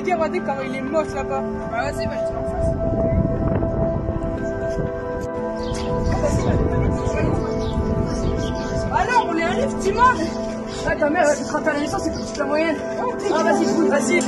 expliquer, regardez comment il est moche là-bas. Bah vas-y, bah je te en face. Ah non, on est un livre, tu manges. Ah ta mère, elle te à la licence, c'est toute la moyenne. Ah vas-y, cool, vas-y.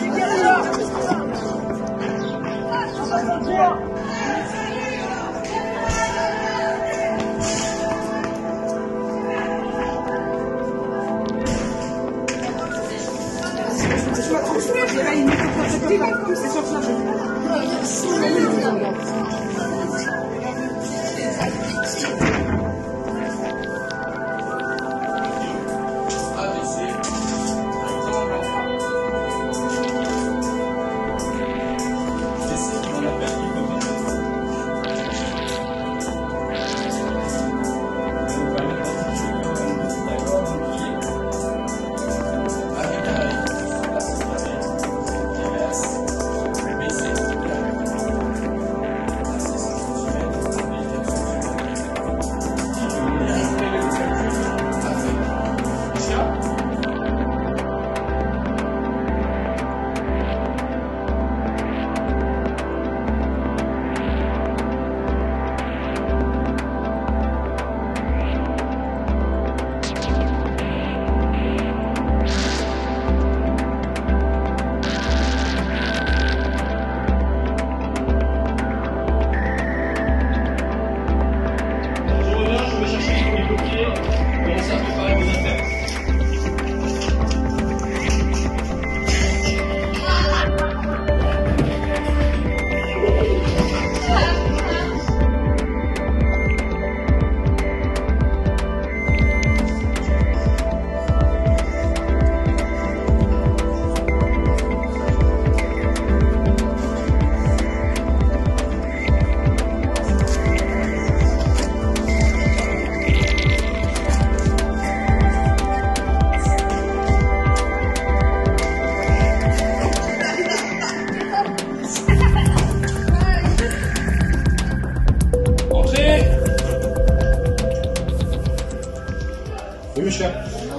Oui, monsieur.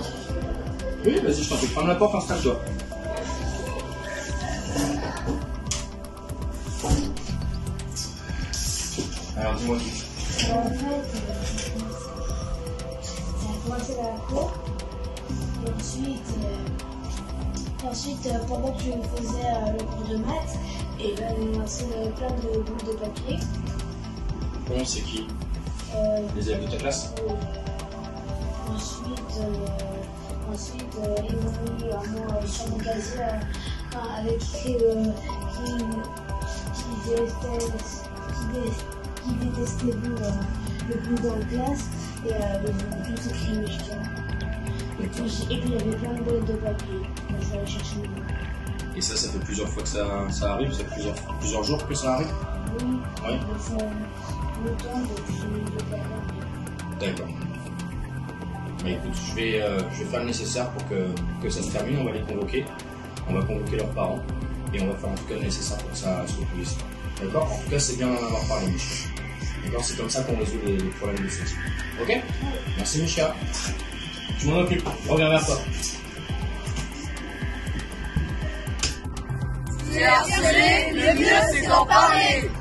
Oui, vas-y, je t'en prie. Ferme la porte, installe-toi. Alors, dis-moi tout. En fait, j'ai commencé la cour. Et ensuite, pendant que je faisais le cours de maths, et ben, on a lancé plein de boules de papier. Bon, c'est qui? Les élèves de ta classe? Ensuite, ils m'ont mis sur mon casier avec écrit qui détestait vous le plus dans la classe et ils ont tous écrit Mishka. Et puis il y avait plein de boules de papier. Je vais aller chercher une boule. Et ça fait plusieurs fois que ça arrive? Ça fait plusieurs jours que ça arrive? Oui. Oui. Ça fait longtemps depuis le baccalauréat. D'accord. Mais écoute, je vais faire le nécessaire pour que ça se termine. On va les convoquer. On va convoquer leurs parents. Et on va faire en tout cas le nécessaire pour que ça soit plus. D'accord? En tout cas, c'est bien d'en avoir parlé, Micha. D'accord? C'est comme ça qu'on résout les problèmes de ce type. Ok? Merci, Micha. Je m'en occupe. Je reviens vers toi. Tu es harcelé, le mieux c'est d'en parler.